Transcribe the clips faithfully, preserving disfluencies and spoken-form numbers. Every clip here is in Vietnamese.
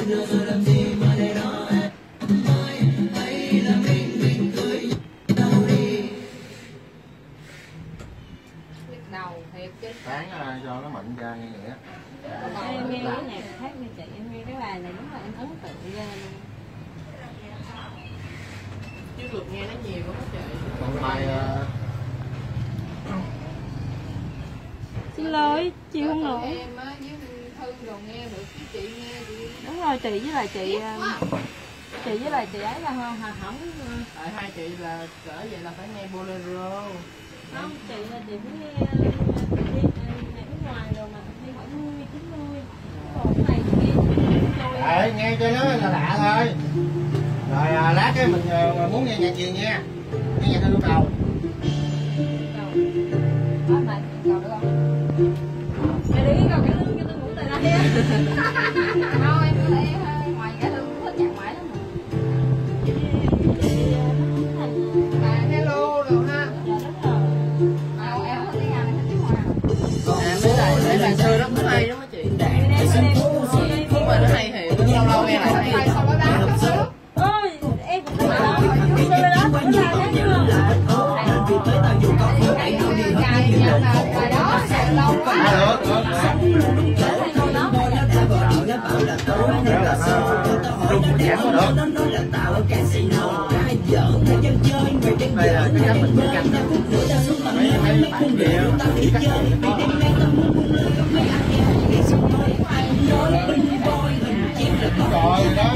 đầu thiệt chứ. Sáng cho nó mạnh ra như vậy á. Em nghe cái này khác như chị, em nghe cái bài này đúng là em ấn tượng ghê luôn. Chứ lượt nghe nó nhiều quá chị. Còn bài Xin lỗi, chị không nổi. Em á với Thư đồ nghe được, chứ chị nghe chị. Đúng rồi, chị với lại chị chị với lại chị ấy là không hỏng. Tại hai chị là cỡ vậy là phải nghe bolero. Không, chị là chị phải nghe đi nước ngoài rồi mà đi hỏi nuôi chín nuôi. Còn cái này chị nghe Đấy, nghe cho nó là lạ thôi. Rồi à, lát cái mình à, muốn nghe nhạc gì nha. Nghe nhạc theo nhu cầu. Có mà cầu được không? Để đi cầu cái lương cho tôi ngủ tại đây á. Không, em cứ lấy ngoài cái lương thích nhạc mãi lắm mà. À hello rồi ha. Để bài xưa rất hay đúng không chị? Nhưng mà nó hay thì lâu lâu nghe lại hay. Ôi, em cũng thích đó. Xưa đó cũng là thế chưa? Cài nhạc nào bài đó xài lâu quá. À, được, được, được. Rung một nhạc cũng được. Đây là cái cách mình mới canh đó. Mấy mấy bạn kia chỉ cắt gì đó. Rồi đó.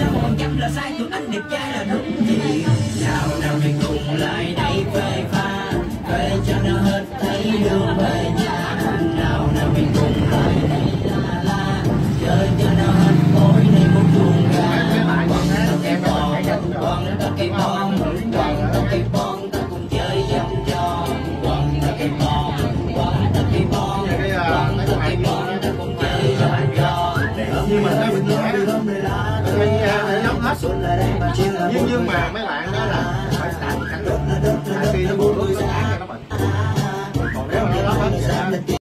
Nào nào mình cùng lại đây phê pha, phê cho nó hết thấy đường về nhà. Nào nào mình cùng lại đây la la, chơi cho nó hết khối này một chuồng gà. Quăng tao cây bòn, quăng tao cây bòn, quăng tao cây bòn, ta cùng chơi dăm tròn. Quăng tao cây bòn, quăng tao cây bòn, quăng tao cây bòn, ta cùng chơi dăm tròn. Nhưng mà nó bình thường thì nhưng nhưng mà mấy bạn đó là